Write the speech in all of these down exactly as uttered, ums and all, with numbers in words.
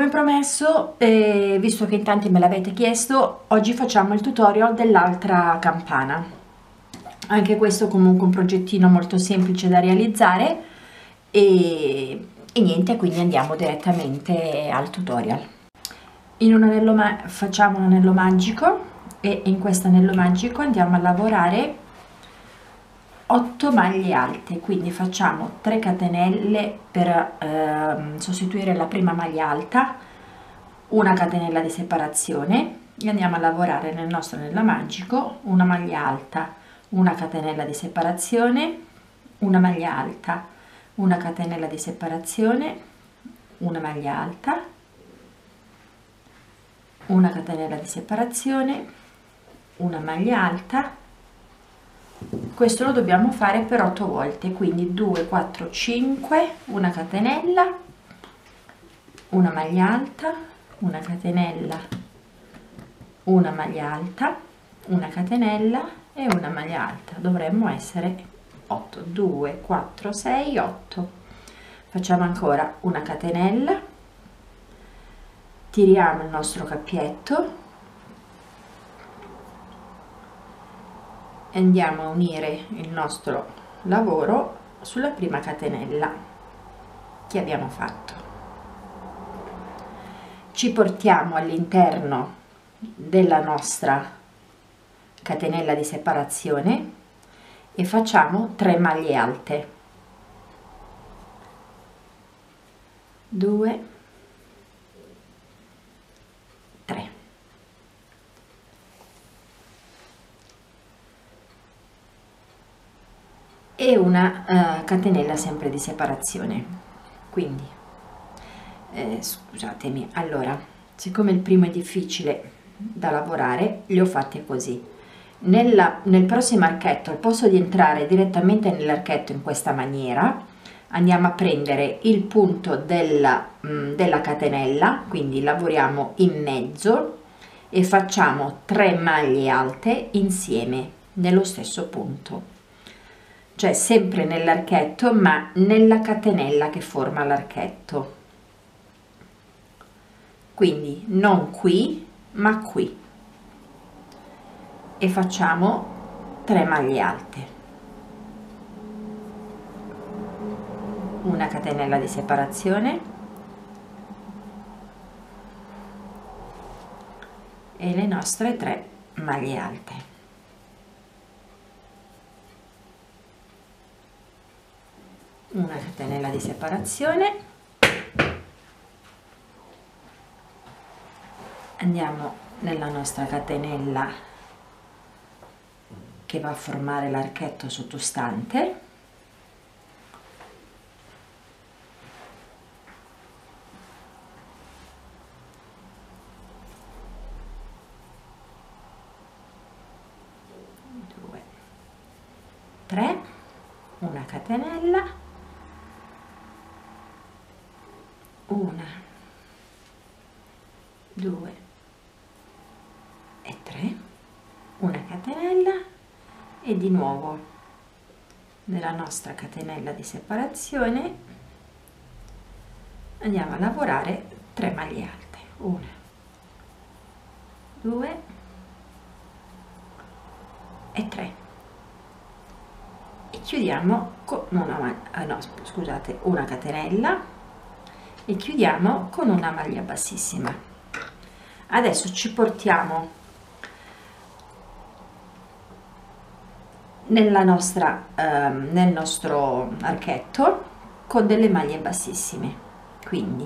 Come promesso, eh, visto che in tanti me l'avete chiesto, oggi facciamo il tutorial dell'altra campana. Anche questo comunque un progettino molto semplice da realizzare e, e niente, quindi andiamo direttamente al tutorial. In un anello facciamo un anello magico e in questo anello magico andiamo a lavorare otto maglie alte, quindi facciamo tre catenelle per eh, sostituire la prima maglia alta, una catenella di separazione e andiamo a lavorare nel nostro anello magico una maglia alta, una catenella di separazione, una maglia alta, una catenella di separazione, una maglia alta, una catenella di separazione, una maglia alta. Questo lo dobbiamo fare per otto volte, quindi due, quattro, cinque, una catenella, una maglia alta, una catenella, una maglia alta, una catenella e una maglia alta. Dovremmo essere otto, due, quattro, sei, otto. Facciamo ancora una catenella, tiriamo il nostro cappietto e andiamo a unire il nostro lavoro sulla prima catenella che abbiamo fatto. Ci portiamo all'interno della nostra catenella di separazione e facciamo tre maglie alte, due, tre. E una uh, catenella sempre di separazione. Quindi eh, scusatemi, allora, siccome il primo è difficile da lavorare, li ho fatti così. Nella, nel prossimo archetto, al posto di entrare direttamente nell'archetto in questa maniera, andiamo a prendere il punto della, mh, della catenella, quindi lavoriamo in mezzo e facciamo tre maglie alte insieme nello stesso punto, cioè sempre nell'archetto ma nella catenella che forma l'archetto, quindi non qui ma qui, e facciamo tre maglie alte, una catenella di separazione e le nostre tre maglie alte. Una catenella di separazione, andiamo nella nostra catenella che va a formare l'archetto sottostante, due, tre, una catenella, una, due e tre, una catenella e di nuovo nella nostra catenella di separazione andiamo a lavorare tre maglie alte, una, due e tre, e chiudiamo con una, eh no, scusate, una catenella e chiudiamo con una maglia bassissima. Adesso ci portiamo nella nostra eh, nel nostro archetto con delle maglie bassissime, quindi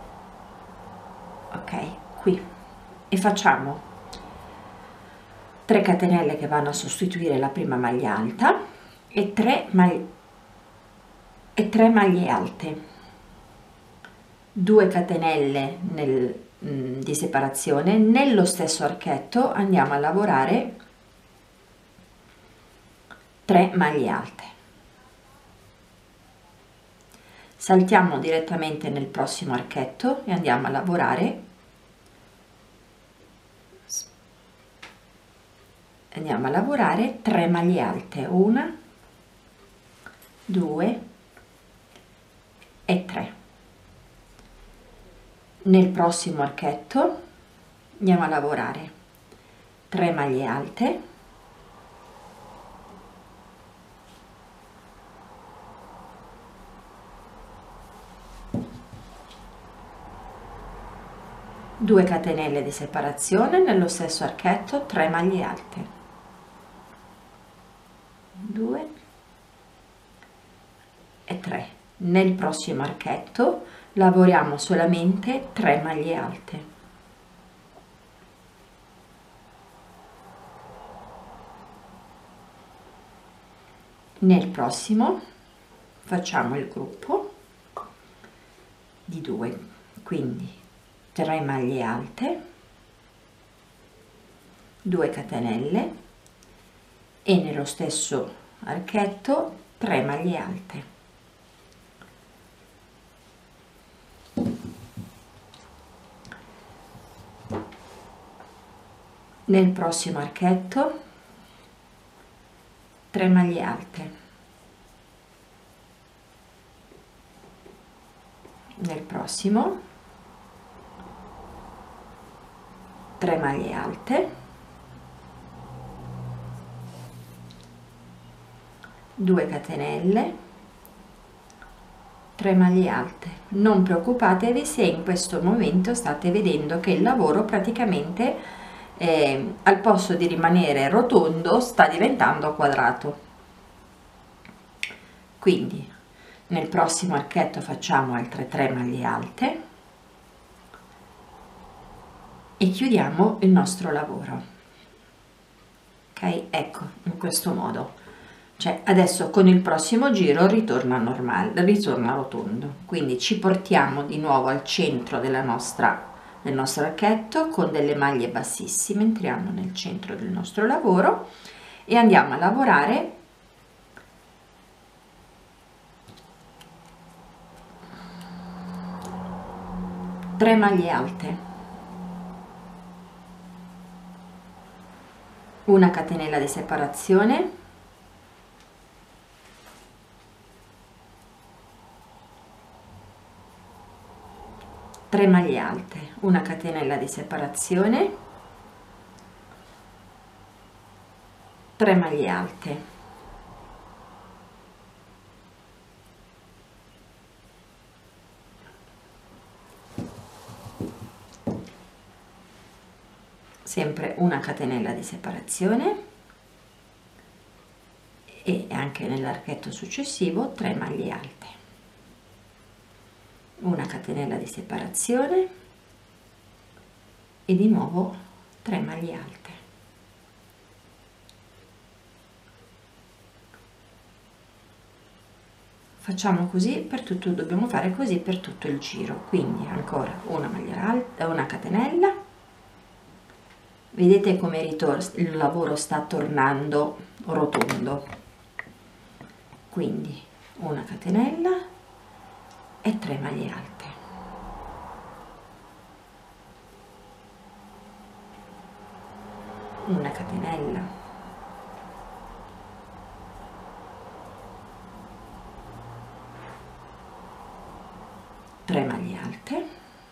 ok, qui, e facciamo tre catenelle che vanno a sostituire la prima maglia alta e tre maglie e tre maglie alte, due catenelle nel, mh, di separazione. Nello stesso archetto andiamo a lavorare tre maglie alte, saltiamo direttamente nel prossimo archetto e andiamo a lavorare andiamo a lavorare tre maglie alte, una, due e tre. Nel prossimo archetto andiamo a lavorare tre maglie alte, due catenelle di separazione nello stesso archetto, tre maglie alte, due e tre. Nel prossimo archetto lavoriamo solamente tre maglie alte, nel prossimo facciamo il gruppo di due, quindi tre maglie alte, due catenelle e nello stesso archetto tre maglie alte. Nel prossimo archetto tre maglie alte, nel prossimo tre maglie alte, due catenelle, tre maglie alte. Non preoccupatevi se in questo momento state vedendo che il lavoro praticamente eh, al posto di rimanere rotondo sta diventando quadrato. Quindi nel prossimo archetto facciamo altre tre maglie alte e chiudiamo il nostro lavoro. Ok, ecco, in questo modo, cioè adesso con il prossimo giro ritorna normale, ritorna rotondo. Quindi ci portiamo di nuovo al centro della nostra del nostro archetto con delle maglie bassissime, entriamo nel centro del nostro lavoro e andiamo a lavorare tre maglie alte, una catenella di separazione, tre maglie alte, una catenella di separazione, tre maglie alte, sempre una catenella di separazione e anche nell'archetto successivo tre maglie alte, una catenella di separazione e di nuovo tre maglie alte. Facciamo così per tutto, dobbiamo fare così per tutto il giro, quindi ancora una maglia alta, una catenella. Vedete come il lavoro sta tornando rotondo, quindi una catenella e tre maglie alte, una catenella, tre maglie alte,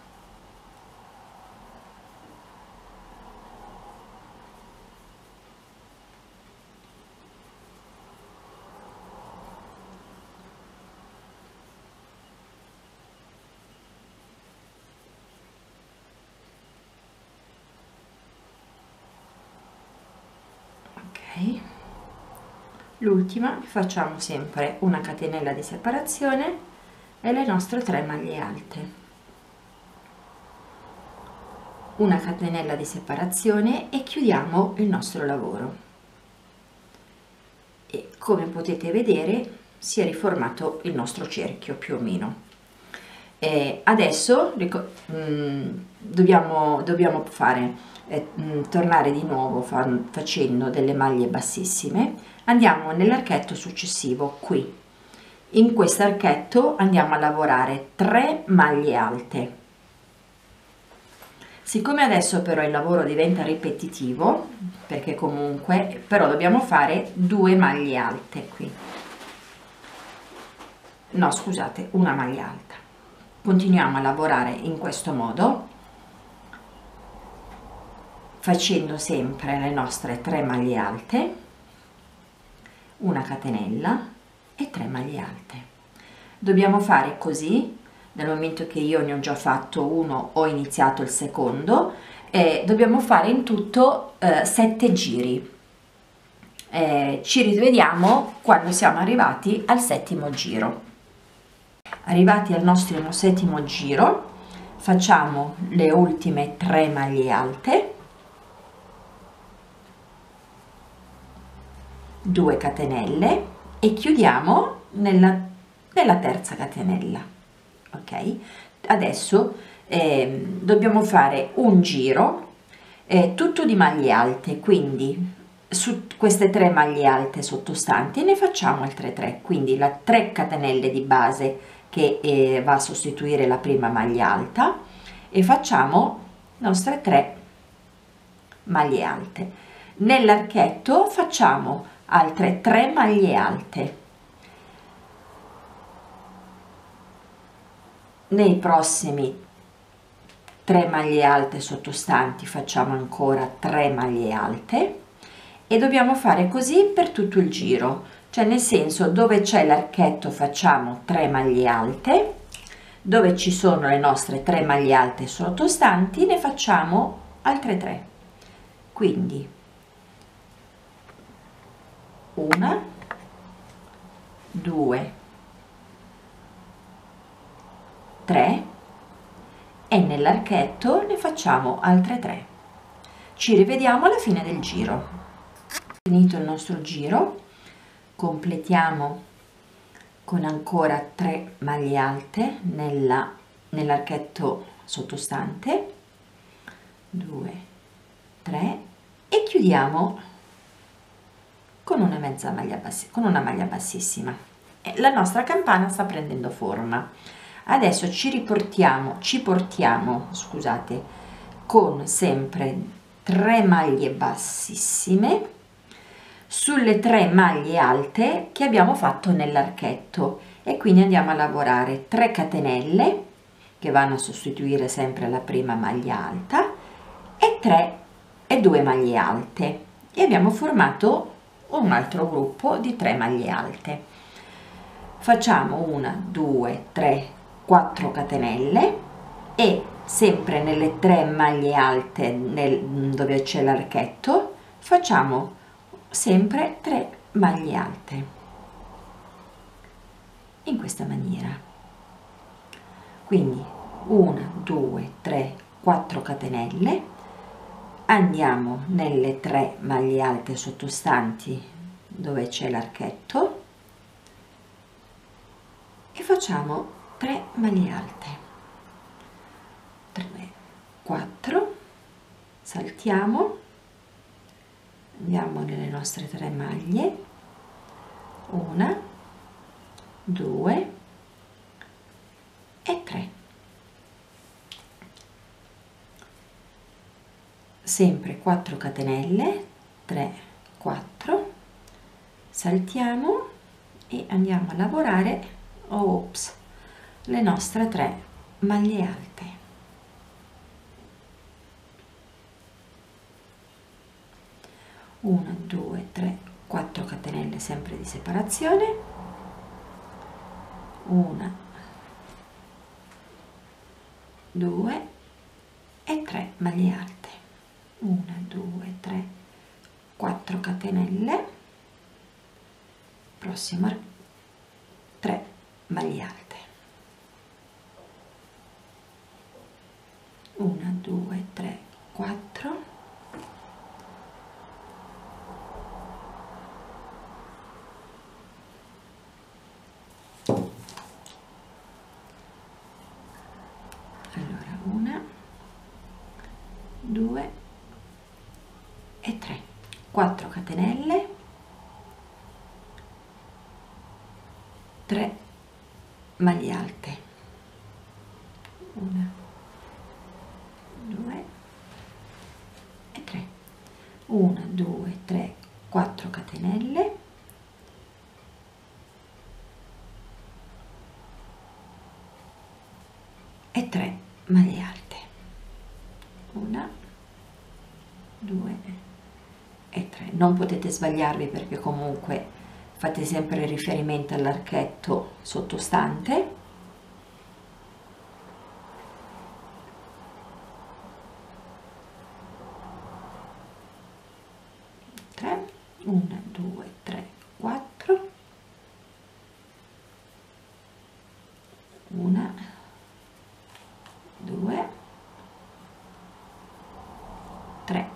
l'ultima facciamo sempre una catenella di separazione e le nostre tre maglie alte, una catenella di separazione e chiudiamo il nostro lavoro. E come potete vedere si è riformato il nostro cerchio più o meno. E adesso mh, dobbiamo, dobbiamo fare eh, mh, tornare di nuovo fa, facendo delle maglie bassissime. Andiamo nell'archetto successivo, qui in questo archetto andiamo a lavorare tre maglie alte. Siccome adesso però il lavoro diventa ripetitivo, perché comunque però dobbiamo fare due maglie alte qui, no scusate, una maglia alta, continuiamo a lavorare in questo modo, facendo sempre le nostre tre maglie alte, una catenella e tre maglie alte. Dobbiamo fare così dal momento che io ne ho già fatto uno, ho iniziato il secondo, e dobbiamo fare in tutto eh, sette giri. Eh, ci rivediamo quando siamo arrivati al settimo giro. Arrivati al nostro settimo giro, facciamo le ultime tre maglie alte, due catenelle e chiudiamo nella, nella terza catenella. Ok, adesso eh, dobbiamo fare un giro eh, tutto di maglie alte, quindi su queste tre maglie alte sottostanti ne facciamo altre tre, quindi la tre catenelle di base che eh, va a sostituire la prima maglia alta, e facciamo le nostre tre maglie alte. Nell'archetto facciamo altre tre maglie alte. Nei prossimi tre maglie alte sottostanti facciamo ancora tre maglie alte, e dobbiamo fare così per tutto il giro, cioè nel senso, dove c'è l'archetto facciamo tre maglie alte, dove ci sono le nostre tre maglie alte sottostanti ne facciamo altre tre, quindi una, due, tre, e nell'archetto ne facciamo altre tre. Ci rivediamo alla fine del giro. Finito il nostro giro, completiamo con ancora tre maglie alte nella nell'archetto sottostante, due, tre, e chiudiamo con una mezza maglia bassi, con una maglia bassissima. E la nostra campana sta prendendo forma. Adesso ci riportiamo, ci portiamo, scusate, con sempre tre maglie bassissime sulle tre maglie alte che abbiamo fatto nell'archetto, e quindi andiamo a lavorare tre catenelle che vanno a sostituire sempre la prima maglia alta e tre e due maglie alte, e abbiamo formato un altro gruppo di tre maglie alte. Facciamo una, due, tre, quattro catenelle, e sempre nelle tre maglie alte nel, dove c'è l'archetto facciamo sempre tre maglie alte in questa maniera. Quindi una, due, tre, quattro catenelle, andiamo nelle tre maglie alte sottostanti dove c'è l'archetto e facciamo tre maglie alte, tre, quattro, saltiamo, andiamo nelle nostre tre maglie, una, due e tre, sempre quattro catenelle, tre, quattro, saltiamo e andiamo a lavorare, ops, le nostre tre maglie alte. una, due, tre, quattro catenelle sempre di separazione, una, due e tre maglie alte, una, due, tre, quattro catenelle, prossimo tre maglie alte, una, due, tre, quattro, allora una, due e tre, quattro catenelle, tre maglie alte, una, due e tre, una, due, tre, quattro catenelle, e tre maglie alte, una, due e tre. Non potete sbagliarvi perché comunque fate sempre riferimento all'archetto sottostante. tre, uno, due, tre, quattro, una, due, tre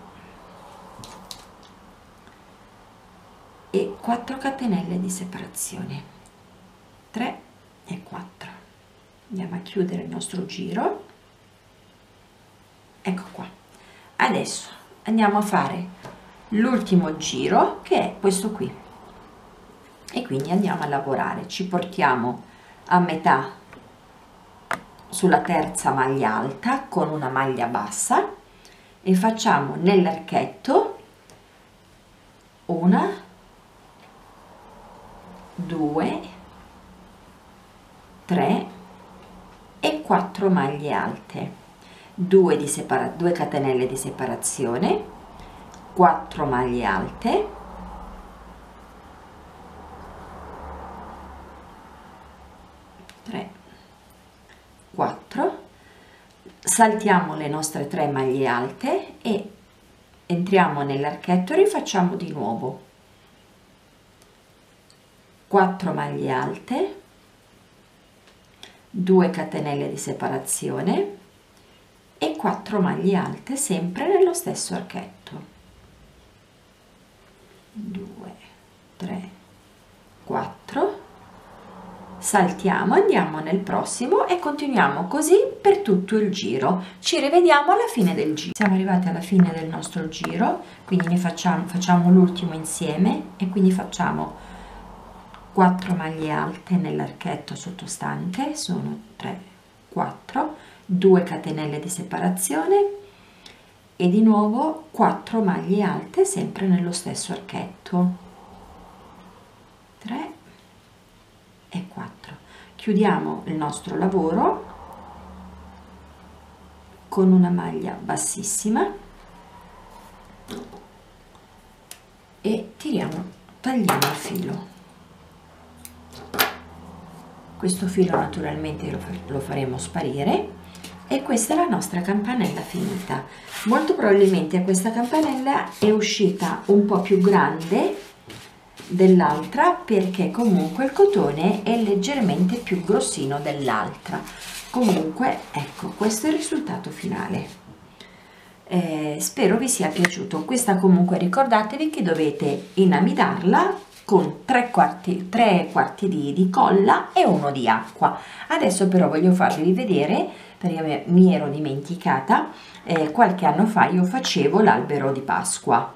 e quattro catenelle di separazione, tre e quattro. Andiamo a chiudere il nostro giro. Ecco qua. Adesso andiamo a fare l'ultimo giro, che è questo qui, e quindi andiamo a lavorare. Ci portiamo a metà sulla terza maglia alta con una maglia bassa e facciamo nell'archetto una, due, tre e quattro maglie alte, due di separa due catenelle di separazione, quattro maglie alte, tre, quattro, saltiamo le nostre tre maglie alte e entriamo nell'archetto e rifacciamo di nuovo quattro maglie alte, due catenelle di separazione e quattro maglie alte sempre nello stesso archetto, due, tre, quattro, saltiamo, andiamo nel prossimo e continuiamo così per tutto il giro. Ci rivediamo alla fine del giro. Siamo arrivati alla fine del nostro giro, quindi ne facciamo, facciamo l'ultimo insieme e quindi facciamo quattro maglie alte nell'archetto sottostante, sono tre, quattro, due catenelle di separazione e di nuovo quattro maglie alte sempre nello stesso archetto, tre e quattro. Chiudiamo il nostro lavoro con una maglia bassissima e tiriamo, tagliamo il filo. Questo filo naturalmente lo, lo faremo sparire e questa è la nostra campanella finita. Molto probabilmente questa campanella è uscita un po' più grande dell'altra perché comunque il cotone è leggermente più grossino dell'altra. Comunque ecco, questo è il risultato finale. Eh, spero vi sia piaciuto. Questa comunque ricordatevi che dovete inamidarla con tre quarti, tre quarti di, di colla e uno di acqua. Adesso però voglio farvi vedere, perché mi ero dimenticata, eh, qualche anno fa io facevo l'albero di Pasqua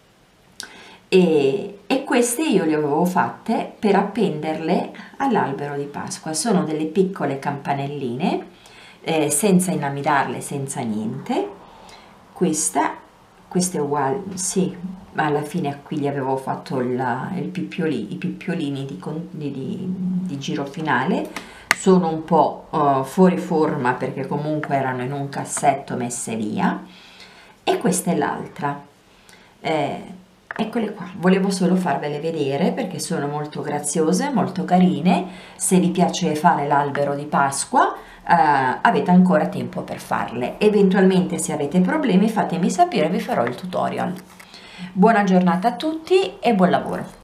e, e queste io le avevo fatte per appenderle all'albero di Pasqua. Sono delle piccole campanelline eh, senza inamidarle, senza niente. Questa, questa è uguale, sì, ma alla fine qui gli avevo fatto il, il pippioli, i pippiolini di, di, di, di giro finale. Sono un po' uh, fuori forma perché comunque erano in un cassetto messe via, e questa è l'altra. Eh, eccole qua, volevo solo farvele vedere perché sono molto graziose, molto carine. Se vi piace fare l'albero di Pasqua eh, avete ancora tempo per farle. Eventualmente se avete problemi fatemi sapere, vi farò il tutorial. Buona giornata a tutti e buon lavoro!